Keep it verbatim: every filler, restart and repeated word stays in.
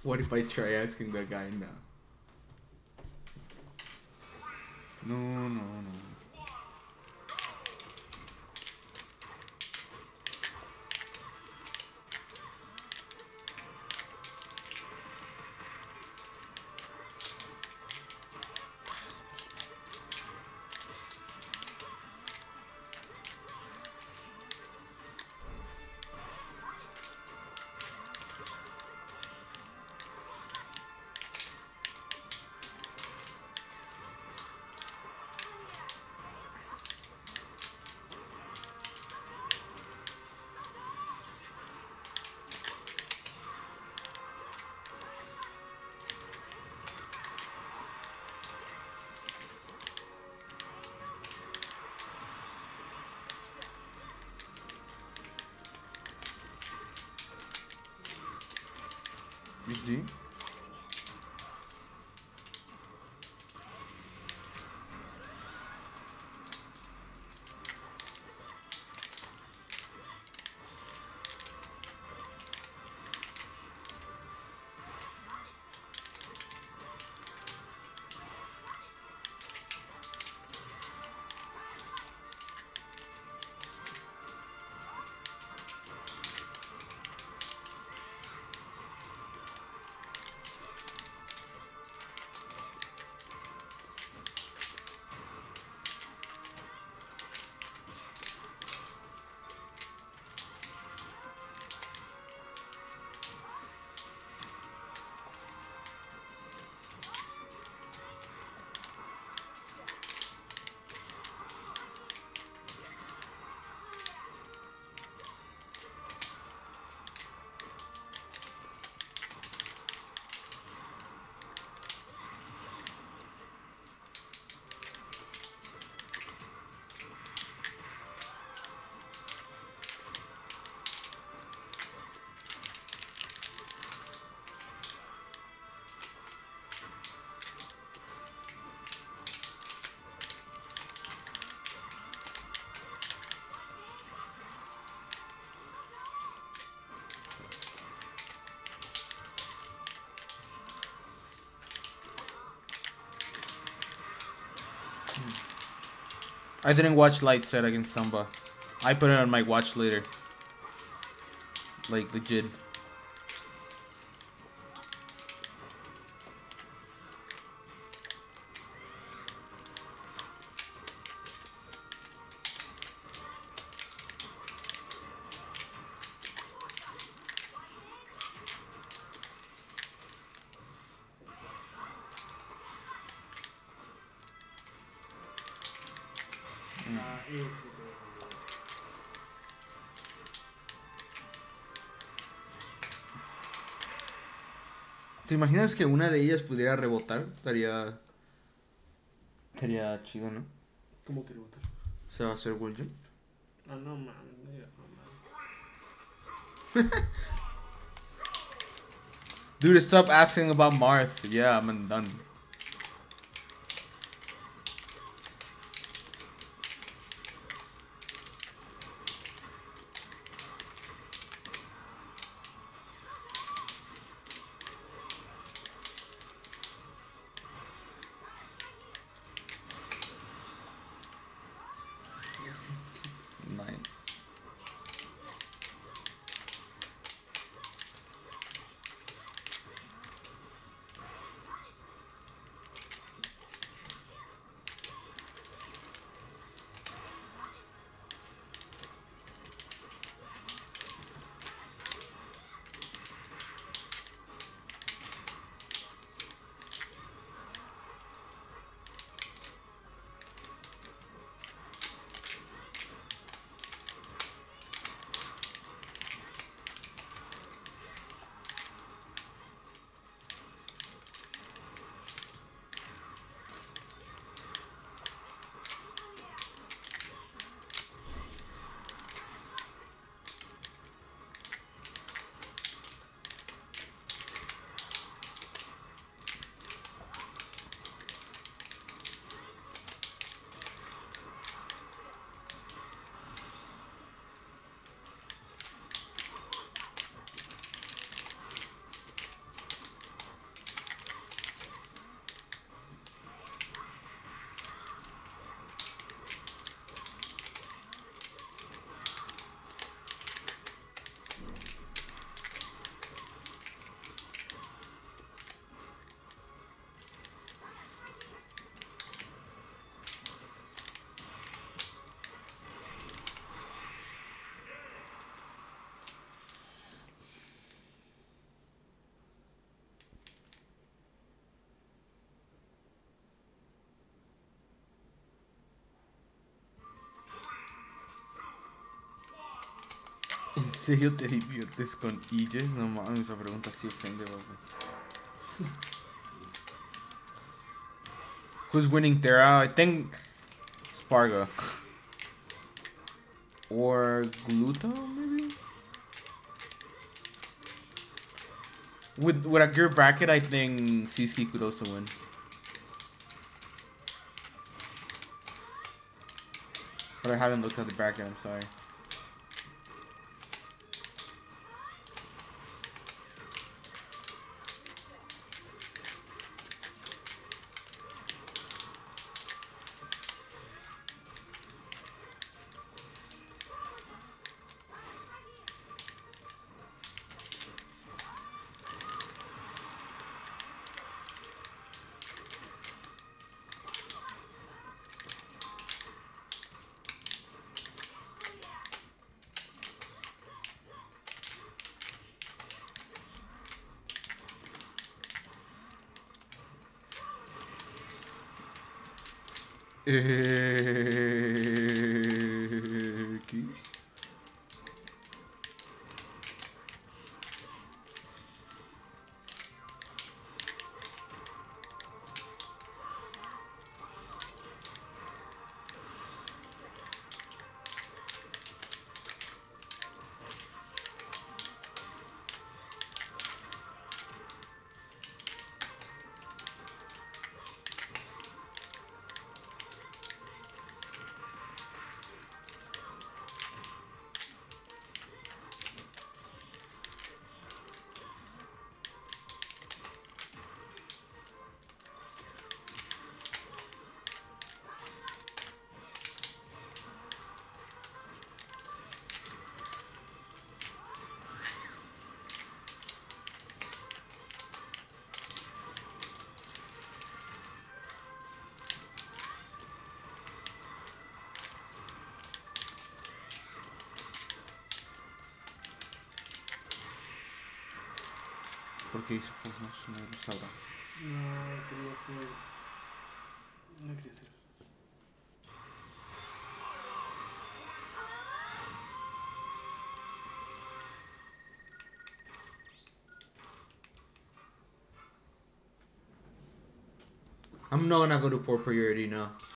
What if I try asking the guy now? No, no, no. You see? I didn't watch Light Set against Samba. I put it on my watch later. Like, legit. ¿Te imaginas que una de ellas pudiera rebotar? Estaría... Estaría chido, ¿no? ¿Cómo que rebotar? O sea, va a ser wall jump. Ah, no mames, no digas mamá. Dude, stop asking about Marth. Yeah, I'm done. serio te diviertes con Aegis? No mames, esa pregunta sí ofende, papi. Who's winning Terra? I think Sparga. Or Gluto, maybe? With with a good bracket, I think Siski could also win. But I haven't looked at the bracket, I'm sorry. Keys. Porque isso foi o nosso número saudável. No, quería ser. No quería ser. I'm not gonna go to poor priority now.